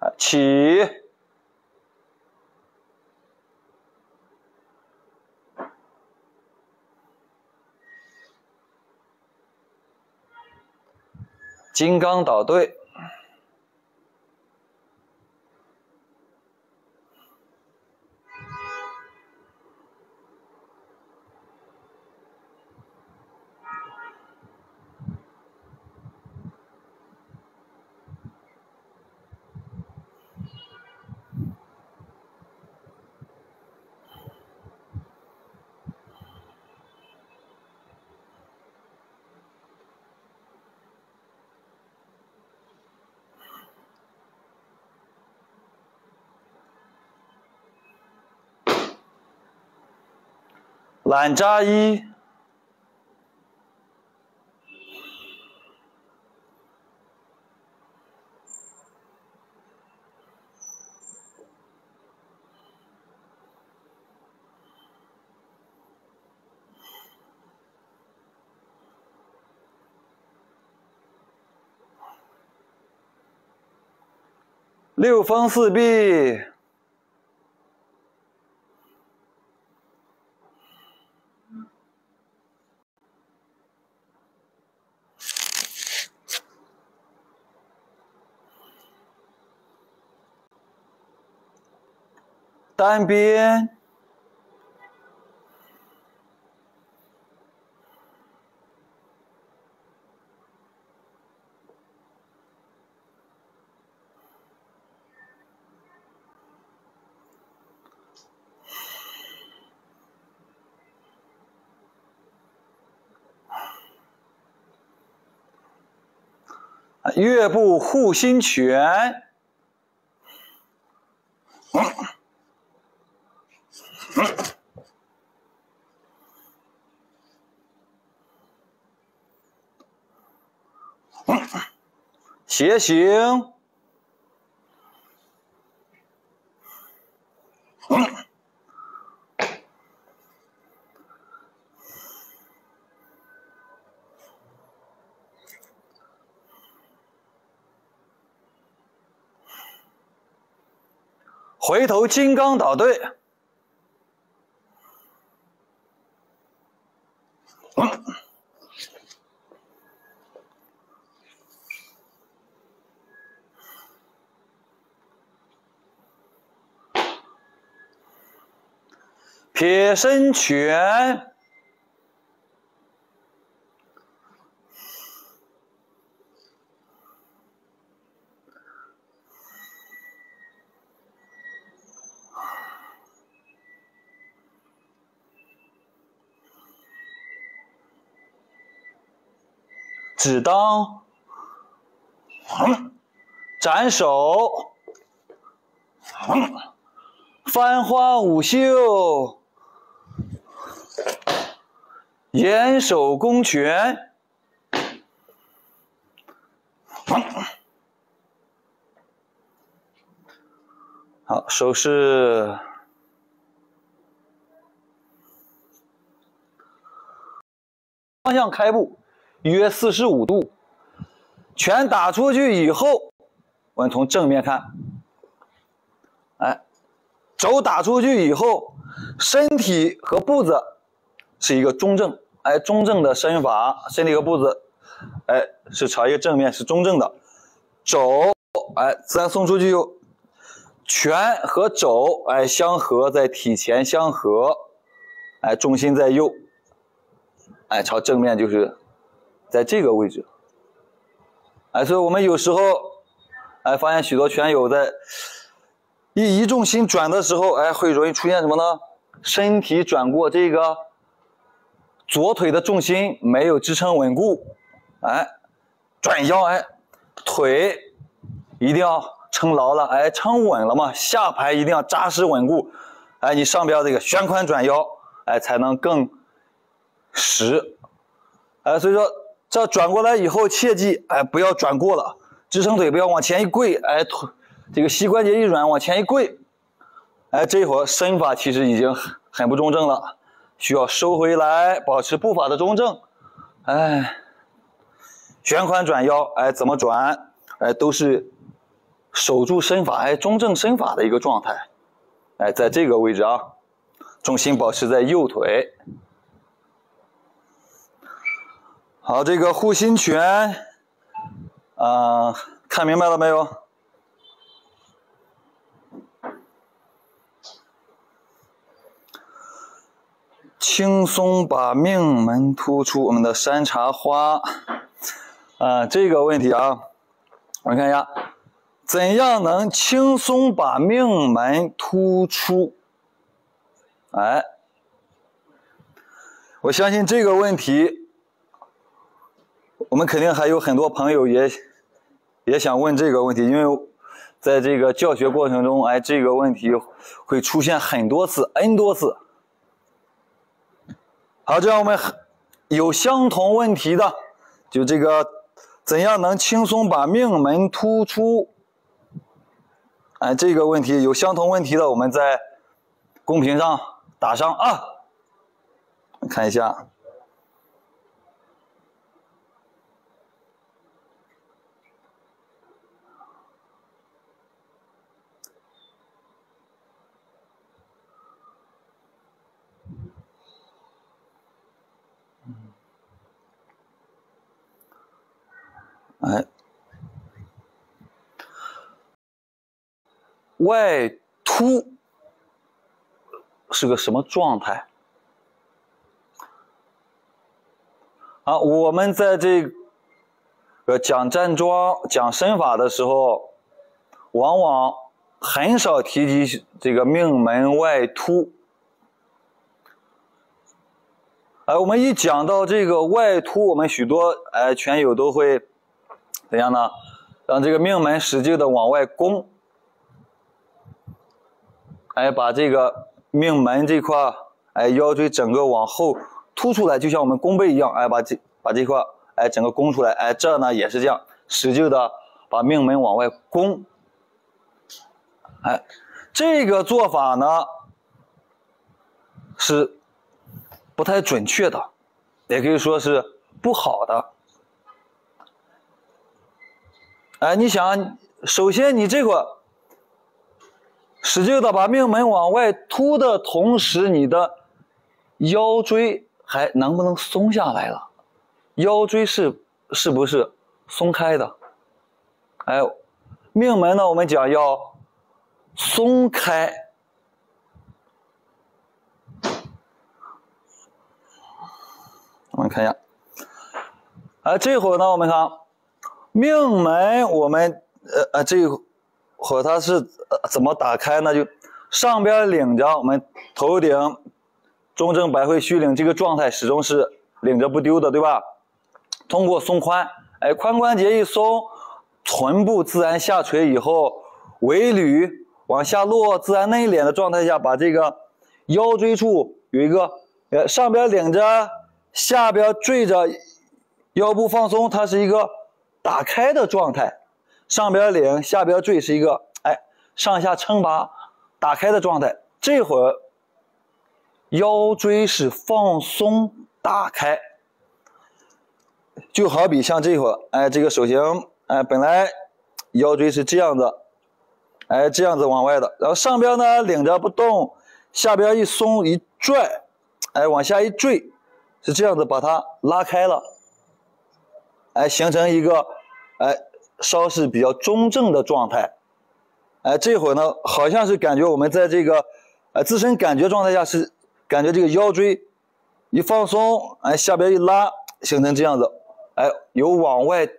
起，金刚倒对，懒扎一，六分四臂，单边，月步护心拳，斜行，回头金刚倒对，撇身拳，指裆，斩首，翻花舞袖，掩手攻拳，好，手势方向开步约45度，拳打出去以后，我们从正面看，哎，肘打出去以后，身体和步子是一个中正，哎，中正的身法，身体和步子，哎，是朝一个正面，是中正的。肘，哎，自然送出去又，拳和肘，哎，相合，在体前相合，哎，重心在右，哎，朝正面就是在这个位置，哎，所以我们有时候，哎，发现许多拳友在移重心转的时候，哎，会容易出现什么呢？身体转过这个左腿的重心没有支撑稳固，哎，转腰，哎，腿一定要撑牢了，哎，撑稳了嘛，下排一定要扎实稳固，哎，你上边这个旋髋转腰，哎，才能更实，哎，所以说这转过来以后，切记，哎，不要转过了，支撑腿不要往前一跪，哎，这个膝关节一软往前一跪，哎，这会儿身法其实已经很不中正了，需要收回来，保持步法的中正，哎，旋髋转腰，哎，怎么转，哎，都是守住身法，哎，中正身法的一个状态，哎，在这个位置啊，重心保持在右腿。好，这个护心拳，看明白了没有？轻松把命门突出，我们的山茶花，这个问题啊，我们看一下，怎样能轻松把命门突出？哎，我相信这个问题，我们肯定还有很多朋友也想问这个问题，因为在这个教学过程中，哎，这个问题会出现很多次 ，n 多次。好，这样我们有相同问题的，就这个怎样能轻松把命门突出？哎，这个问题有相同问题的，我们在公屏上打上啊，看一下。哎，外凸是个什么状态？啊，我们在这个讲站桩、讲身法的时候，往往很少提及这个命门外凸。哎，我们一讲到这个外凸，我们许多拳友都会怎样呢？让这个命门使劲的往外攻，哎，把这个命门这块，哎，腰椎整个往后凸出来，就像我们弓背一样，哎，把这块，哎，整个弓出来，哎，这呢也是这样，使劲的把命门往外攻，哎，这个做法呢是不太准确的，也可以说是不好的。哎，你想，首先你这个使劲的把命门往外凸的同时，你的腰椎还能不能松下来了？腰椎是不是松开的？哎，命门呢，我们讲要松开。我们看一下，这会儿呢，我们看命门，我们这会儿它是怎么打开呢？就上边领着，我们头顶中正百会虚领这个状态始终是领着不丢的，对吧？通过松髋，哎，髋关节一松，臀部自然下垂以后，尾闾往下落，自然内敛的状态下，把这个腰椎处有一个上边领着，下边坠着，腰部放松，它是一个打开的状态。上边领，下边坠是一个上下撑拔打开的状态。这会儿腰椎是放松打开，就好比像这会儿这个手型本来腰椎是这样子，这样子往外的，然后上边呢领着不动，下边一松一拽，往下一坠，是这样子把它拉开了，形成一个稍是比较中正的状态。这会儿呢好像是感觉我们在这个自身感觉状态下是感觉这个腰椎一放松，下边一拉，形成这样子，有往外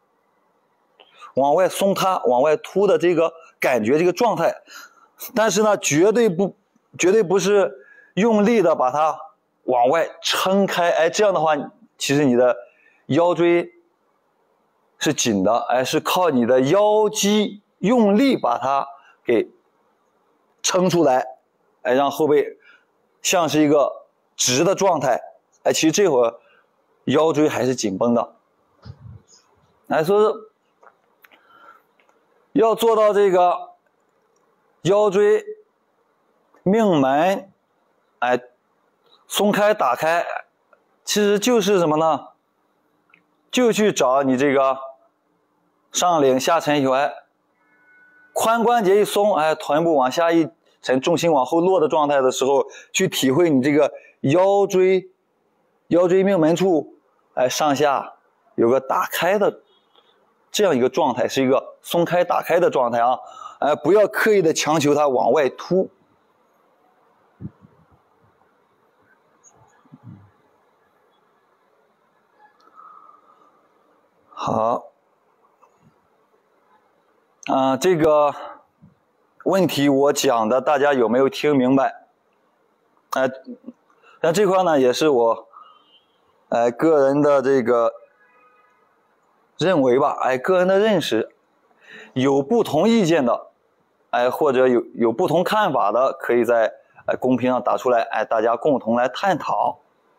松塌、往外凸的这个感觉，这个状态。但是呢，绝对不是用力的把它往外撑开，这样的话，其实你的腰椎是紧的，是靠你的腰肌用力把它给撑出来，让后背像是一个直的状态，其实这会儿腰椎还是紧绷的，所以要做到这个腰椎命门松开打开，其实就是什么呢？就去找你这个上领下沉以外， 髋关节一松，哎，臀部往下一沉，重心往后落的状态的时候，去体会你这个腰椎命门处，哎，上下有个打开的这样一个状态，是一个松开打开的状态啊，哎，不要刻意的强求它往外凸。好，这个问题我讲的大家有没有听明白？那这块呢也是我个人的这个认为吧，个人的认识，有不同意见的，或者有不同看法的，可以在公屏上打出来，大家共同来探讨。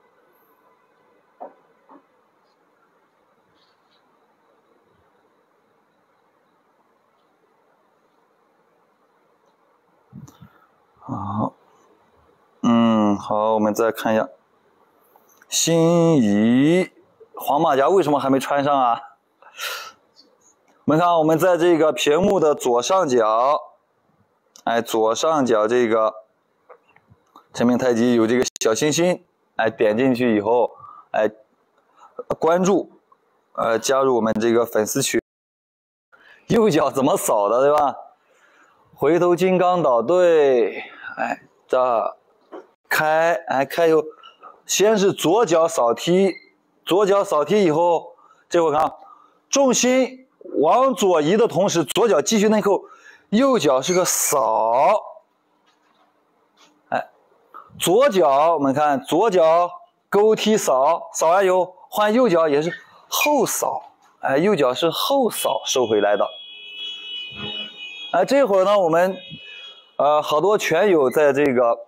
好，好，我们再看一下，心仪黄马甲为什么还没穿上啊？我们看，我们在这个屏幕的左上角，左上角这个陈明太极有这个小心心，点进去以后，关注，加入我们这个粉丝群。右脚怎么扫的，对吧？回头金刚捣对，这开，开以后，先是左脚扫踢，左脚扫踢以后，这会看，重心往左移的同时，左脚继续内扣，右脚是个扫，左脚我们看左脚勾踢扫，扫完以后换右脚也是后扫，右脚是后扫收回来的。这会儿呢，我们好多拳友在这个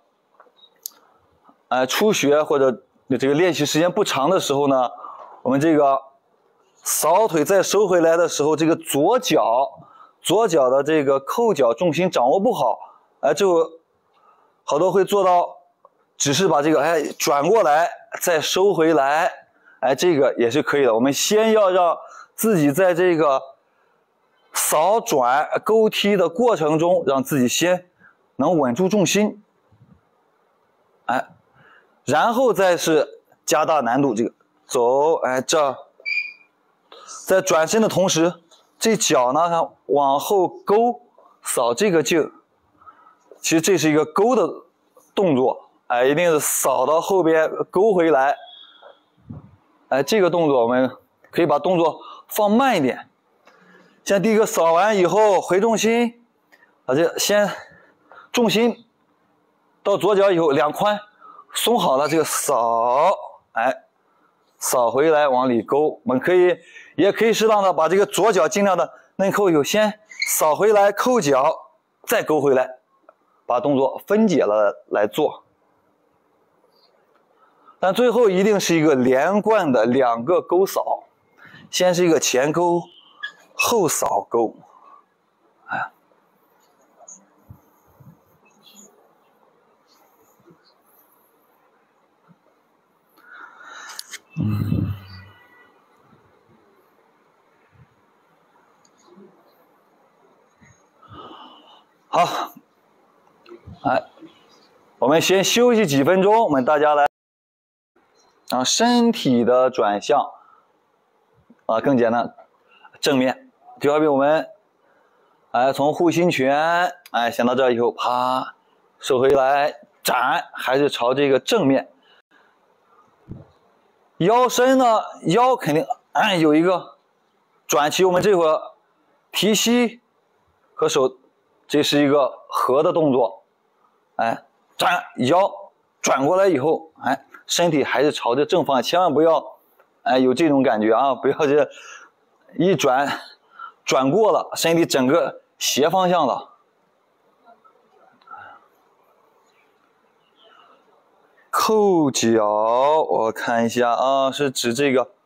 初学或者这个练习时间不长的时候呢，我们这个扫腿再收回来的时候，这个左脚的这个扣脚重心掌握不好，就好多会做到只是把这个转过来再收回来，这个也是可以的。我们先要让自己在这个扫转勾踢的过程中，让自己先能稳住重心，然后再是加大难度，这个走，这在转身的同时，这脚呢看往后勾扫这个劲，其实这是一个勾的动作，一定是扫到后边勾回来，这个动作我们可以把动作放慢一点。像第一个扫完以后回重心，这先重心到左脚以后，两髋松好了，这个扫，扫回来往里勾。我们也可以适当的把这个左脚尽量的内扣以后，先扫回来扣脚，再勾回来，把动作分解了来做。但最后一定是一个连贯的两个勾扫，先是一个前勾后扫勾，好，我们先休息几分钟，我们大家来身体的转向更简单，正面就好比我们从护心拳想到这以后，啪收回来展，还是朝这个正面。腰身呢，腰肯定有一个转起，我们这会儿提膝和手，这是一个合的动作，转腰转过来以后，身体还是朝着正方向，千万不要有这种感觉啊，不要这一转过了，身体整个斜方向了。扣脚，我看一下啊，是指这个。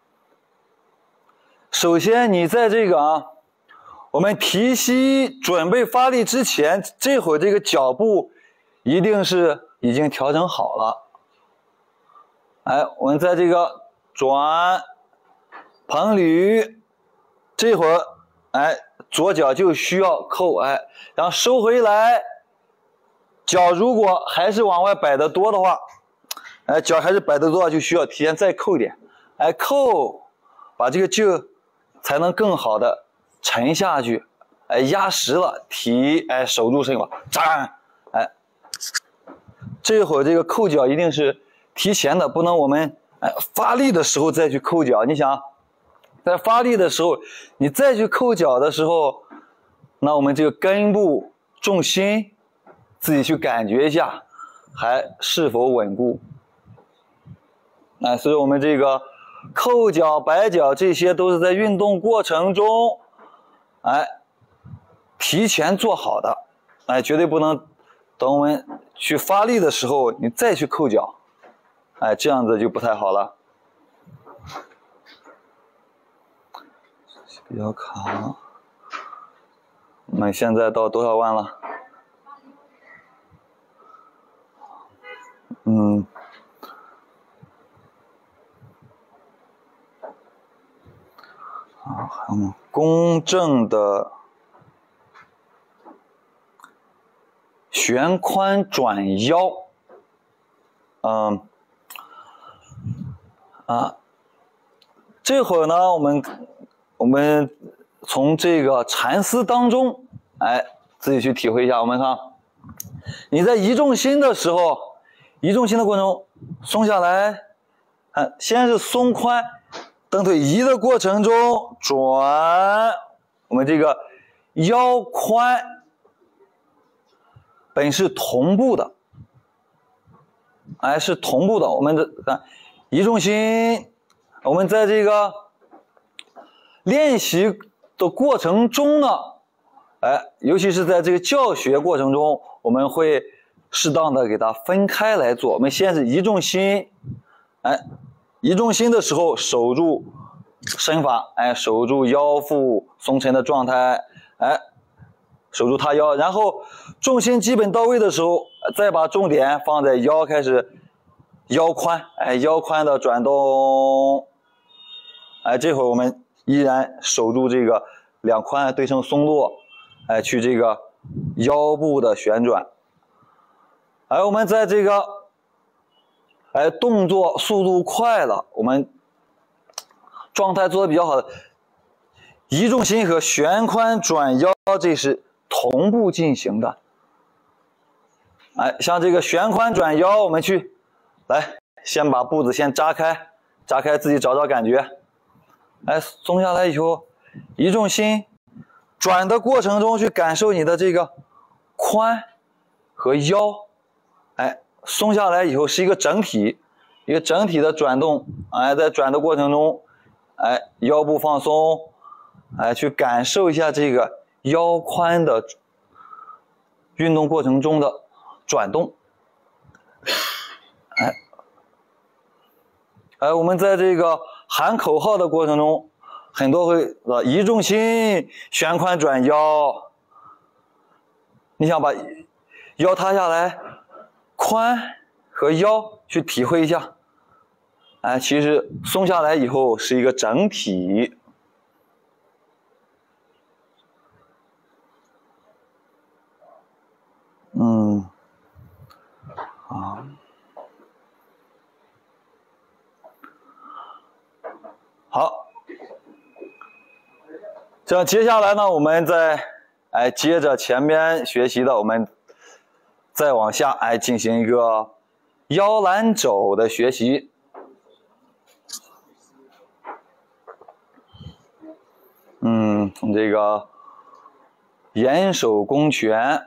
首先，你在这个我们提膝准备发力之前，这会儿这个脚步一定是已经调整好了。我们在这个转捧捋，这会儿左脚就需要扣，哎，然后收回来，脚如果还是往外摆的多的话，哎，脚还是摆的多，就需要提前再扣一点，哎，扣，把这个劲才能更好的沉下去，哎，压实了，提，哎，守住身法，站，哎，这会儿这个扣脚一定是提前的，不能我们哎发力的时候再去扣脚。你想，在发力的时候，你再去扣脚的时候，那我们这个根部重心自己去感觉一下，还是否稳固？哎，所以我们这个扣脚、摆脚这些都是在运动过程中，哎，提前做好的，哎，绝对不能等我们去发力的时候你再去扣脚，哎，这样子就不太好了。比较卡。我们现在到多少万了？还有公正的旋髋转腰，这会儿呢，我们从这个禅思当中，哎，自己去体会一下。我们看，你在移重心的时候，移重心的过程中松下来，先是松髋，蹬腿移的过程中转，我们这个腰髋本是同步的，哎，是同步的。我们的移重心，我们在这个练习的过程中呢，哎，尤其是在这个教学过程中，我们会适当的给它分开来做。我们先是移重心，哎，移重心的时候守住身法，哎，守住腰腹松沉的状态，哎，守住塌腰，然后重心基本到位的时候，再把重点放在腰，开始腰髋，哎，腰髋的转动，哎，这会儿我们依然守住这个两髋对称松落，哎，去这个腰部的旋转，哎，我们在这个哎动作速度快了，我们状态做的比较好的移重心和旋髋转腰，这是同步进行的。哎，像这个旋髋转腰，我们去来先把步子先扎开，扎开自己找找感觉。哎，松下来以后，移重心转的过程中去感受你的这个髋和腰，哎，松下来以后是一个整体，一个整体的转动。哎，在转的过程中，哎，腰部放松，哎，去感受一下这个腰髋的运动过程中的转动。哎，我们在这个喊口号的过程中，很多会移重心旋髋转腰，你想把腰塌下来，髋和腰去体会一下，哎，其实松下来以后是一个整体。好，这样接下来呢，我们再接着前面学习的，我们再往下进行一个腰揽肘的学习。从这个严守弓拳，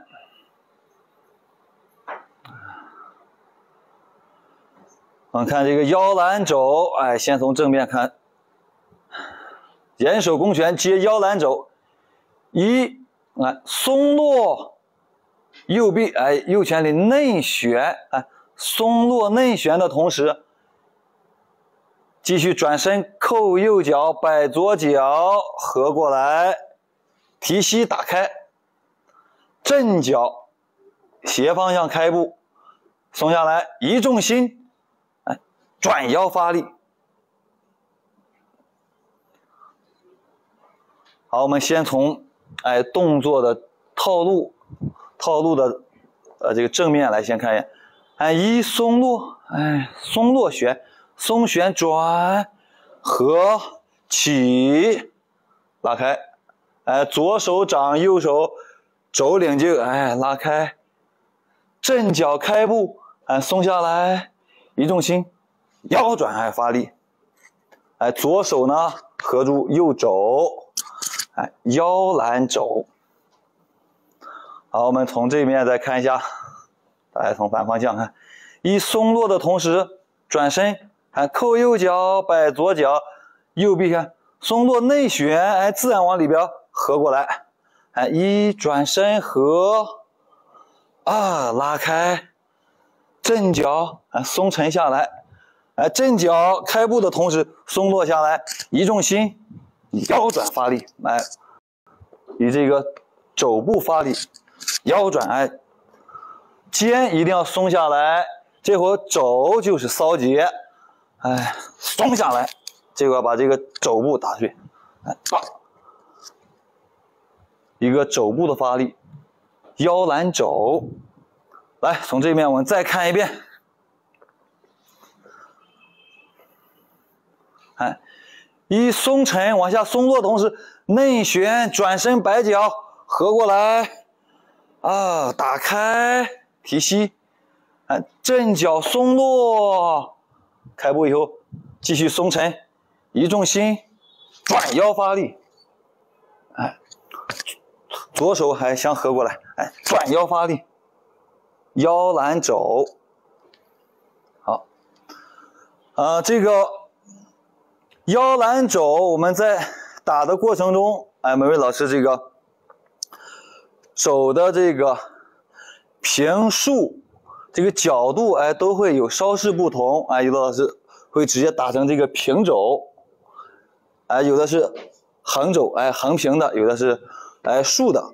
我们看这个腰揽肘，哎，先从正面看。严守弓拳接腰揽肘，松落右臂，哎，右拳里内旋，哎，松落内旋的同时，继续转身扣右脚，摆左脚，合过来，提膝打开，正脚斜方向开步，松下来，移重心，哎，转腰发力。好，我们先从动作的套路的这个正面来先看一眼，一松落，松落旋，松旋转合起，拉开，左手掌右手肘领劲，拉开，正脚开步，松下来，一重心，腰转，发力，左手呢合住右肘，腰揽肘。好，我们从这面再看一下，大家从反方向看，一松落的同时转身，扣右脚，摆左脚，右臂看松落内旋，自然往里边合过来，一转身合，拉开，正脚松沉下来，正脚开步的同时松落下来，一重心，腰转发力，以这个肘部发力，腰转，肩一定要松下来，这会儿肘就是骚结，松下来，这个把这个肘部打碎，一个肘部的发力，腰揽肘。来，从这面我们再看一遍，一松沉往下松落的同时内旋转身摆脚合过来，打开提膝，正脚松落，开步以后继续松沉，一重心转腰发力，左手还相合过来，转腰发力，腰揽肘。好，这个腰揽肘我们在打的过程中，每位老师这个肘的这个平竖这个角度都会有稍事不同，有的老师会直接打成这个平肘，有的是横肘，横平的，有的是竖的，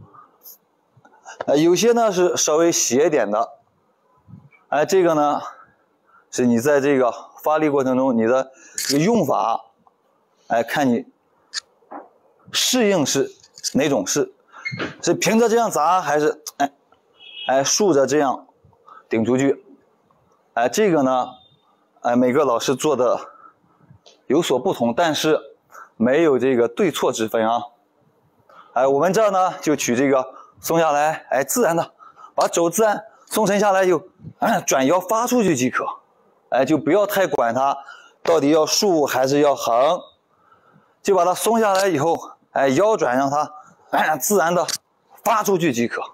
有些呢是稍微斜一点的，这个呢是你在这个发力过程中你的这个用法，看你适应是哪种式，是平着这样砸还是竖着这样顶出去，这个呢每个老师做的有所不同，但是没有这个对错之分啊。我们这儿呢就取这个松下来，自然的把肘自然松沉下来，就转腰发出去即可，就不要太管它到底要竖还是要横，就把它松下来以后，腰转让它自然的发出去即可，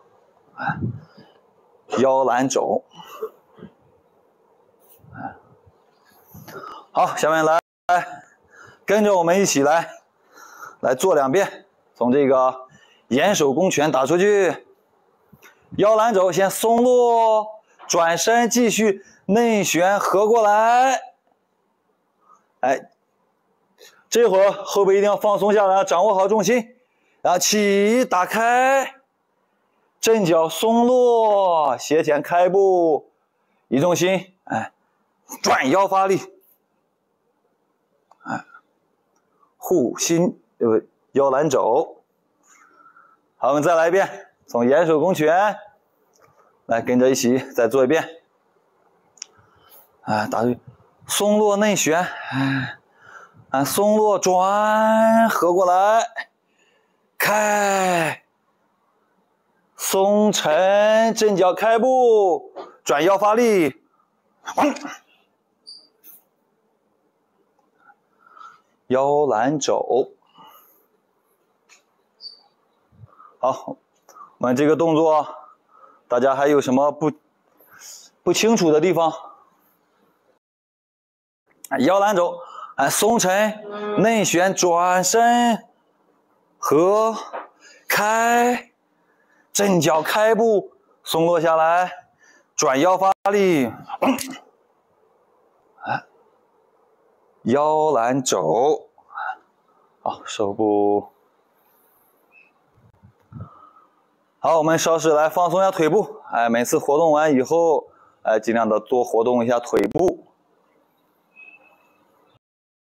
腰揽肘。好，下面来跟着我们一起来做2遍，从这个掩手弓拳打出去，腰揽肘先松落，转身继续内旋合过来，这会儿后背一定要放松下来，掌握好重心，然后起打开，正脚松落，斜前开步，一重心，转腰发力，护心腰揽肘。好，我们再来一遍，从掩手弓拳来跟着一起再做一遍，打出去，松落内旋，松落转合过来，开，松沉正脚开步，转腰发力，腰揽肘。好，我们这个动作大家还有什么不清楚的地方？腰揽肘，松沉内旋转身合开，正脚开步松落下来，转腰发力，腰揽肘。好，手部。好，我们稍事来放松一下腿部，每次活动完以后，尽量的多活动一下腿部。